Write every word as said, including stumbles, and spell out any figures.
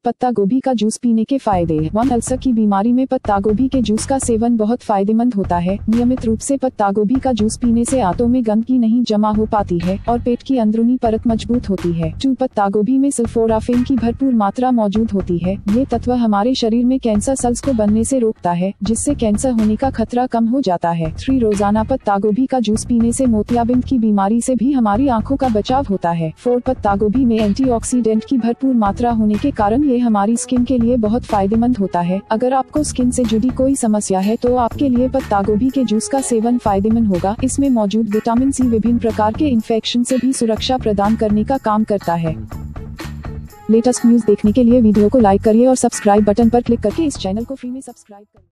पत्ता गोभी का जूस पीने के फायदे। वन अल्सर की बीमारी में पत्ता गोभी के जूस का सेवन बहुत फायदेमंद होता है। नियमित रूप से पत्ता गोभी का जूस पीने से आंतों में गंदगी नहीं जमा हो पाती है और पेट की अंदरूनी परत मजबूत होती है। टू पत्ता गोभी में सल्फोराफेन की भरपूर मात्रा मौजूद होती है। ये तत्व हमारे शरीर में कैंसर सेल्स को बनने से रोकता है, जिससे कैंसर होने का खतरा कम हो जाता है। थ्री रोजाना पत्ता गोभी का जूस पीने से मोतियाबिंद की बीमारी से भी हमारी आँखों का बचाव होता है। फोर पत्ता गोभी में एंटीऑक्सीडेंट की भरपूर मात्रा होने के कारण ये हमारी स्किन के लिए बहुत फायदेमंद होता है। अगर आपको स्किन से जुड़ी कोई समस्या है तो आपके लिए पत्ता गोभी के जूस का सेवन फायदेमंद होगा। इसमें मौजूद विटामिन सी विभिन्न प्रकार के इन्फेक्शन से भी सुरक्षा प्रदान करने का काम करता है। लेटेस्ट न्यूज देखने के लिए वीडियो को लाइक करिए और सब्सक्राइब बटन पर क्लिक करके इस चैनल को फ्री में सब्सक्राइब करिए।